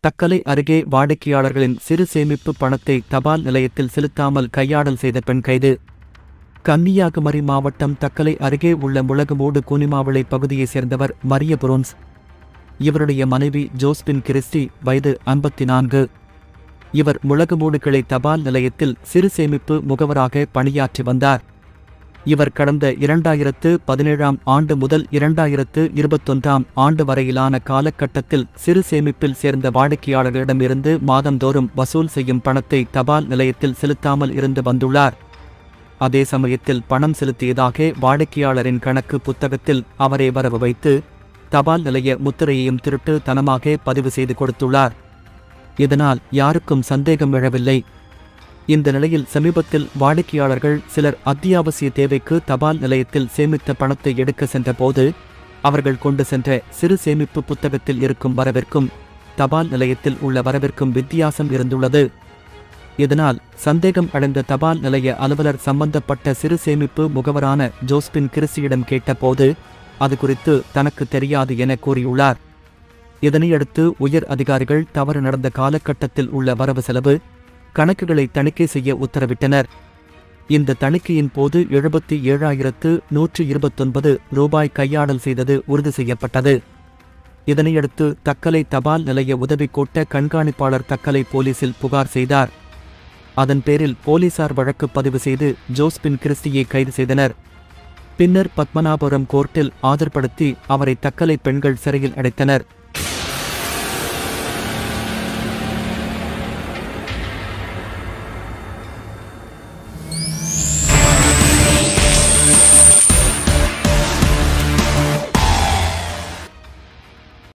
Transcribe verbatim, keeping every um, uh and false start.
தக்கலை அருகே வாடிக்கையாளர்களின் சிறு சேமிப்பு பணத்தை தபால் நிலையத்தில் செலுத்தாமல் கையாடல் செய்த பெண் கைது. கன்னியாகுமரி மாவட்டம் தக்கலை அருகே உள்ள முளகுமூடு கூனிமாவிளை பகுதியைச் சேர்ந்தவர் மரிய புரோன்ஸ். இவருடைய மனைவி ஜோஸ்பின் கிறிஸ்டி, வயது ஐம்பத்தி நான்கு. இவர் முளகுமூடு கிளை தபால் நிலையத்தில் சிறு சேமிப்பு முகவராக பணியாற்றி வந்தார். இவர் கடந்த இரண்டாயிரத்து பதினேழாம் ஆண்டு முதல் இரண்டாயிரத்து இருபத்தொன்றாம் ஆண்டு வரையிலான காலகட்டத்தில் சிறு சேமிப்பில் சேர்ந்த வாடிக்கையாளர்களிடமிருந்து மாதந்தோறும் வசூல் செய்யும் பணத்தை தபால் நிலையத்தில் செலுத்தாமல் இருந்து வந்துள்ளார். அதே சமயத்தில் பணம் செலுத்தியதாக வாடிக்கையாளரின் கணக்கு புத்தகத்தில் அவரை வரவு வைத்து தபால் நிலைய முத்திரையையும் திருட்டு தனமாக பதிவு செய்து கொடுத்துள்ளார். இதனால் யாருக்கும் சந்தேகம் எழவில்லை. இந்த நிலையில் சமீபத்தில் வாடிக்கையாளர்கள் சிலர் அத்தியாவசிய தேவைக்கு தபால் நிலையத்தில் சேமித்த பணத்தை எடுக்க சென்றபோது அவர்கள் கொண்டு சென்ற சிறு சேமிப்பு புத்தகத்தில் இருக்கும் வரவிற்கும் தபால் நிலையத்தில் உள்ள வரவிற்கும் வித்தியாசம் இருந்துள்ளது. இதனால் சந்தேகம் அடைந்த தபால் நிலைய அலுவலர் சம்பந்தப்பட்ட சிறு சேமிப்பு முகவரான ஜோஸ்பின் கிறிஸ்டியிடம் கேட்டபோது அது குறித்து தனக்கு தெரியாது என கூறியுள்ளார். இதனையடுத்து உயர் அதிகாரிகள் தவறு நடந்த காலகட்டத்தில் உள்ள வரவு செலவு கணக்குகளை தணிக்கை செய்ய உத்தரவிட்டனர். இந்த தணிக்கையின் போது எழுபத்தி ஏழாயிரத்து நூற்று இருபத்தொன்பது ரூபாய் கையாடல் செய்தது உறுதி செய்யப்பட்டது. இதனையடுத்து தக்கலை தபால் நிலைய உதவி கோட்ட கண்காணிப்பாளர் தக்கலை போலீசில் புகார் செய்தார். அதன் பேரில் போலீசார் வழக்கு பதிவு செய்து ஜோஸ்பின் கிறிஸ்டியை கைது செய்தனர். பின்னர் பத்மநாபபுரம் கோர்ட்டில் ஆஜர்படுத்தி அவரை தக்கலை பெண்கள் சிறையில் அடைத்தனர்.